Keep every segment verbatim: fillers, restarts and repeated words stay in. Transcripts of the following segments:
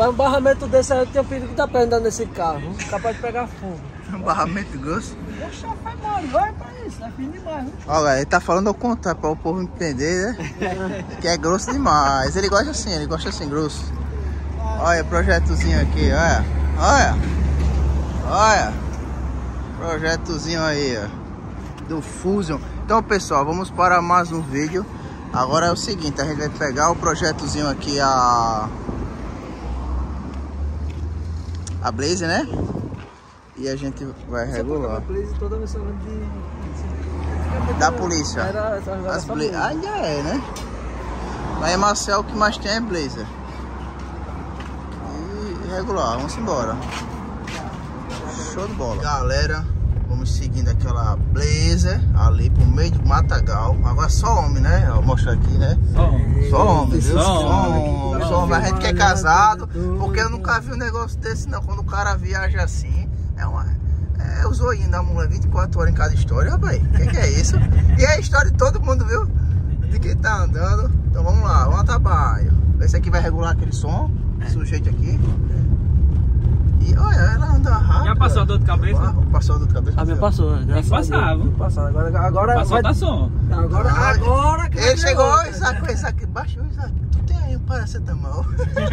Para um barramento desse aí eu tenho perigo da perna andando nesse carro. Capaz de pegar fogo. Um barramento grosso? Poxa, foi mole, olha pra isso, é fino demais. Hein? Olha, ele tá falando ao contrário para o povo entender, né? Que é grosso demais. Ele gosta assim, ele gosta assim, grosso. Olha, projetozinho aqui, olha. Olha. Olha. Projetozinho aí, ó. Do Fusion. Então, pessoal, vamos para mais um vídeo. Agora é o seguinte, a gente vai pegar o projetozinho aqui, a... A Blaze, né? E a gente vai regular. A Blaze toda vez de... Da polícia. Era, era As Blaze. Ah, já é, né? Mas em Marcel o que mais tem é Blazer. E regular, vamos embora. Show de bola. Galera, vamos seguindo aquela Blazer ali pro meio do matagal. Agora só homem, né? Vou mostrar aqui, né? Só homem. Só homem, viu? Só homem. Só homem. A gente que é casado, porque eu nunca vi um negócio desse não. Quando o cara viaja assim, é uma... É o zoinho da mulher, vinte e quatro horas em cada história, rapaz. O que, que é isso? E é a história de todo mundo, viu? De quem tá andando. Então vamos lá, vamos ao trabalho. Esse aqui vai regular aquele som, sujeito aqui. E olha, ela anda rápido. Já passou a dor de cabeça? Passou a dor de cabeça? A minha passou, né? Tem que passar, viu? Passar. Agora, agora Passou vai... tá som. Agora, agora que ele chegou, ó, Isaac, Isaac, baixou, Isaac. Tu tem aí um paracetamol?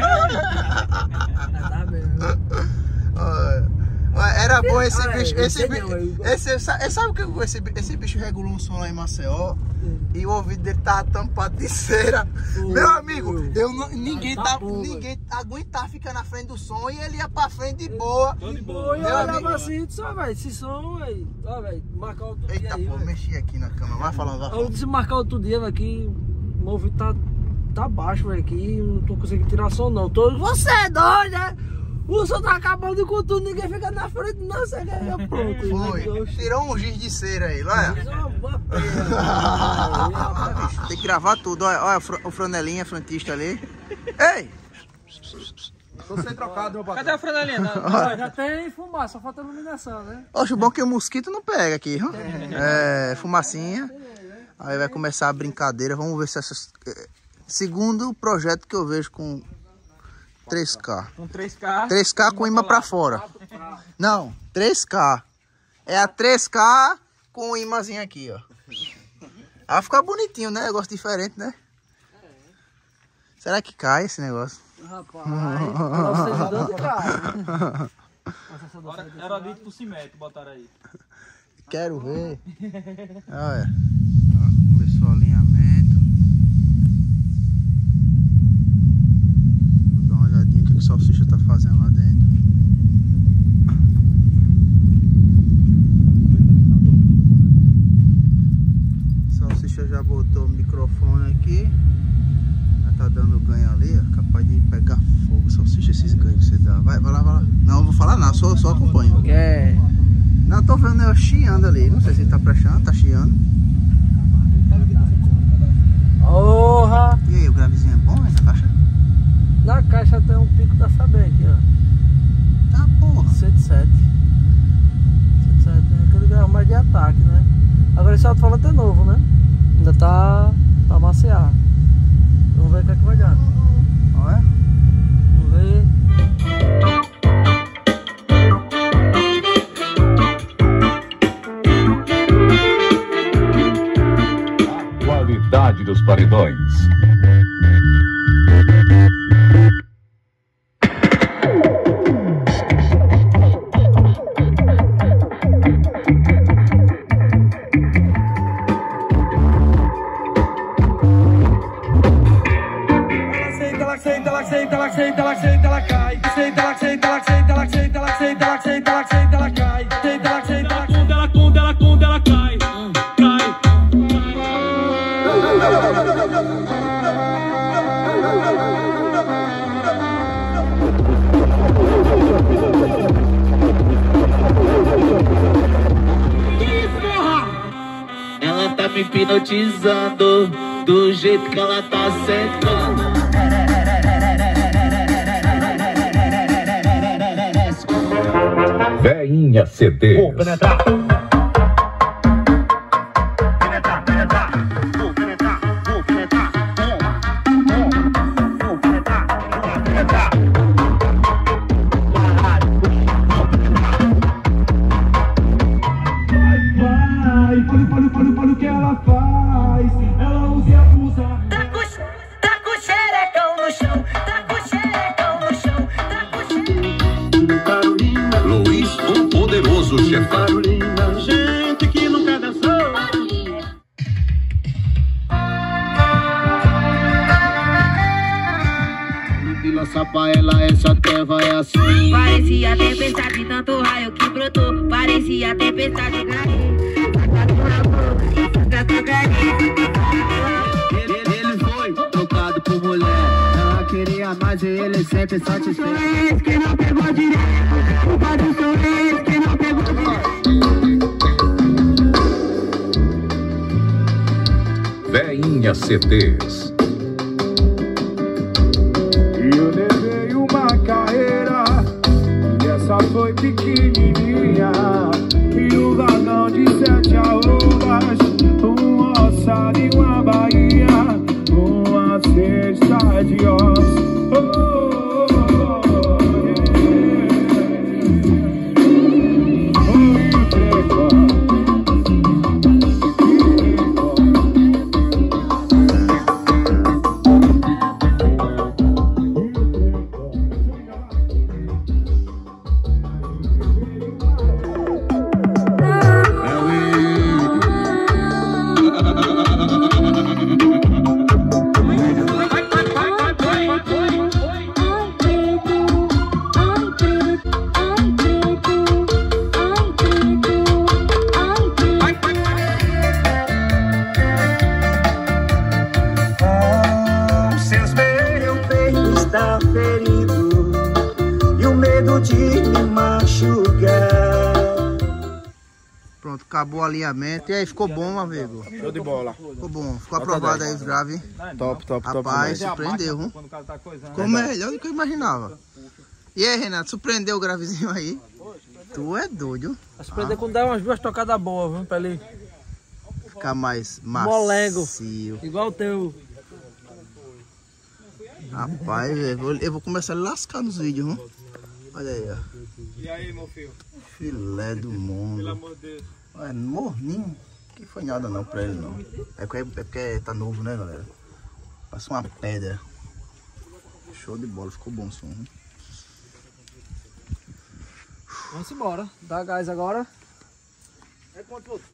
Tá mesmo. Olha. Era bom esse ah, bicho, é, esse bicho, não, esse, sabe, sabe o que esse, esse bicho regulou um som lá em Maceió? Sim. E o ouvido dele tava tampado de cera. Uh, Meu amigo, uh, eu não, ninguém, tá, tá bom, ninguém aguentava ficar na frente do som e ele ia pra frente de boa. Tô de boa. E eu olhava assim, só velho, esse som aí, ó velho, marcar outro Eita, dia aí. Eita pô, mexi aqui na cama, vai falando, vai falando. Eu disse marcar outro dia, velho, que o ouvido tá, tá baixo, velho, aqui, não tô conseguindo tirar som não. Tô, você é doido, né? O som tá acabando com tudo, ninguém fica na frente, não, você quer pronto. Foi, tirou um giz de cera aí, olha. Tem que gravar tudo, olha, olha o franelinha, frentista ali. Ei! Tô sem trocado, meu patrão. Cadê a franelinha? Ah, já tem fumaça, só falta iluminação, né? Oxe, o bom é que o mosquito não pega aqui, viu? É, fumacinha. Aí vai começar a brincadeira, vamos ver se essas... Segundo projeto que eu vejo com... três K. Com três K. três K com imã pra fora. Não, três K. É a três K com o imãzinho aqui, ó. Vai ficar bonitinho, né? Negócio diferente, né? Será que cai esse negócio? Rapaz, cara. Era dito pro cimento, botaram aí. Quero ver. Olha. Começou o alinhamento. O que o Salsicha tá fazendo lá dentro? Salsicha já botou o microfone aqui. Já tá dando ganho ali, ó. Capaz de pegar fogo, Salsicha, esses ganhos que você dá. Vai, vai lá, vai lá. Não, não vou falar nada, só, só acompanho. É. Não, tô vendo eu chiando ali. Não sei se ele tá prestando, tá chiando. Porra! E aí, o gravezinho é bom essa caixa? Na caixa tem um pico da Saber aqui, ó. Tá, porra. cento e sete. cento e sete é aquele grau mais de ataque, né? Agora esse alto-falante é novo, né? Ainda tá pra maciar. Vamos ver o que é que vai dar. Olha. Vamos ver. A qualidade dos paredões. Senta, ela senta, ela senta, ela senta, ela cai. Senta, ela senta, ela senta, ela senta, ela senta, ela senta, ela senta, ela cai. Senta, ela senta, ela quando ela quando ela quando ela cai. Cai. Ela tá me hipnotizando do jeito que ela tá sentando. Veinha C D. Vou penetrar. Penetrar, penetrar. Vou penetrar, vou penetrar. Vou penetrar, vou penetrar. lança pra ela, essa até vai assim. Parecia tempestade, tanto raio que brotou. Parecia tempestade, ele, ele foi tocado por mulher. Ela queria mais e ele sempre satisfeito. Quem não pegou direito, culpa do seu ex. Quem não pegou direito. Veinha C Ts. Eu levei uma carreira e essa foi pequenininha. E um vagão de sete arrobas, um ossado e uma baía, uma cesta de ossos. Pronto, acabou o alinhamento. E aí, ficou bom, amigo? Show de bola. Ficou bom. Ficou aprovado aí os graves. Top, top, top. Rapaz, surpreendeu, viu? Ficou melhor do que eu imaginava. E aí, Renato, surpreendeu o gravezinho aí? Tu é doido. Vai surpreender quando der umas duas tocadas boas, viu? Pra ele ficar mais macio. molengo. Igual o teu. Rapaz, eu vou, eu vou começar a lascar nos vídeos, viu? Olha aí, ó. E aí, meu filho? Filé do mundo. Pelo amor de Deus. Ué, morninho. Que foi nada não pra ele não. É porque, é porque tá novo, né, galera? Passa uma pedra. Show de bola, ficou bom o som. Hein? Vamos embora. Dá gás agora. É quanto outro?